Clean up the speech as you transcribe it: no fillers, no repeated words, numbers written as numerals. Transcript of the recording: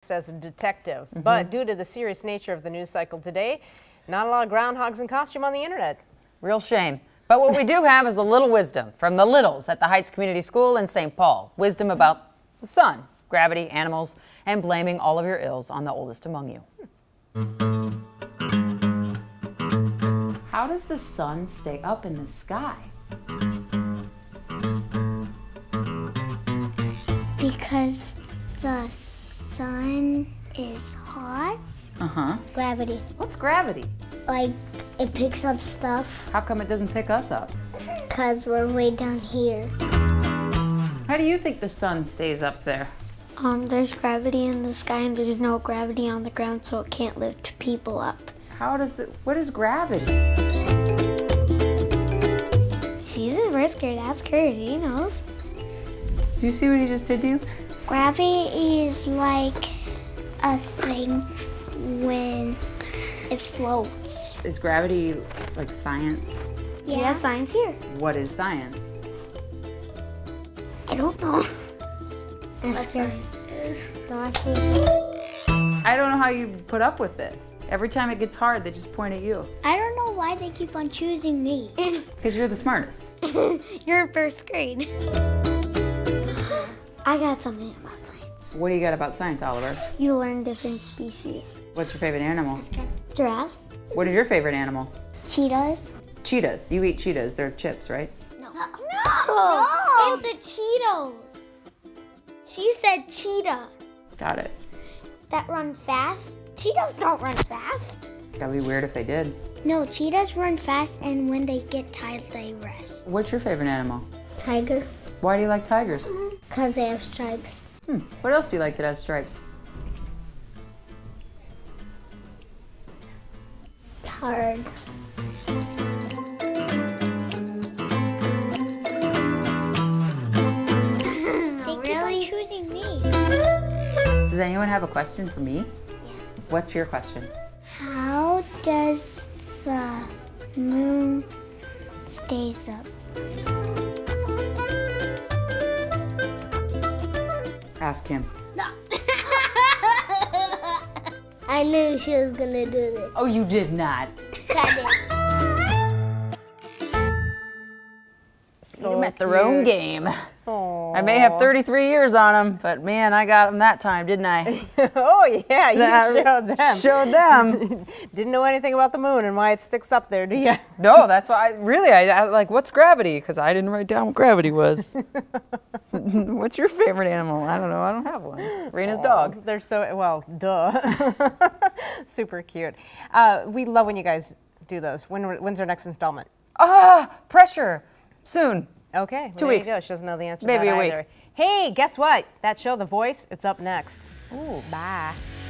works as a detective. But due to the serious nature of the news cycle today, not a lot of groundhogs in costume on the internet. Real shame. But what we do have is a little wisdom from the littles at the Heights Community School in St. Paul. Wisdom about the sun, gravity, animals, and blaming all of your ills on the oldest among you. How does the sun stay up in the sky? Because the sun is hot. Gravity. What's gravity? Like, it picks up stuff. How come it doesn't pick us up? Because we're way down here. How do you think the sun stays up there? There's gravity in the sky and there's no gravity on the ground, so it can't lift people up. What is gravity? She's a first grade, that's crazy, he knows. Do you see what he just did to you? Gravity is like a thing when it floats. Is gravity like science? Yeah, science here. What is science? I don't know. Ask her. I don't know how you put up with this. Every time it gets hard, they just point at you. I don't know why they keep on choosing me. Because you're the smartest. You're in first grade. I got something about science. What do you got about science, Oliver? You learn different species. What's your favorite animal? Giraffe. What is your favorite animal? Cheetahs. Cheetahs. You eat Cheetos. They're chips, right? No. No! Oh, the Cheetos. She said cheetah. Got it. That run fast. Cheetos don't run fast. That'd be weird if they did. No, cheetahs run fast, and when they get tired, they rest. What's your favorite animal? Tiger. Why do you like tigers? Because they have stripes. What else do you like that has stripes? It's hard. They keep choosing me. Does anyone have a question for me? Yeah. What's your question? How does the moon stays up? Ask him. No. I knew she was gonna do this. Oh, you did not. I did. So them at their own game. Aww. I may have 33 years on them, but man, I got them that time, didn't I? Oh yeah, you showed them. Showed them. Didn't know anything about the moon and why it sticks up there, do you? No, that's why I like, what's gravity? Because I didn't write down what gravity was. What's your favorite animal? I don't know. I don't have one. Raina's dog. They're so, well, duh. Super cute. We love when you guys do those. When's our next installment? Pressure. Soon. Okay. Well, 2 there weeks. you go. She doesn't know the answer to Maybe that a week. either. Hey, guess what? That show, The Voice, it's up next. Ooh, bye.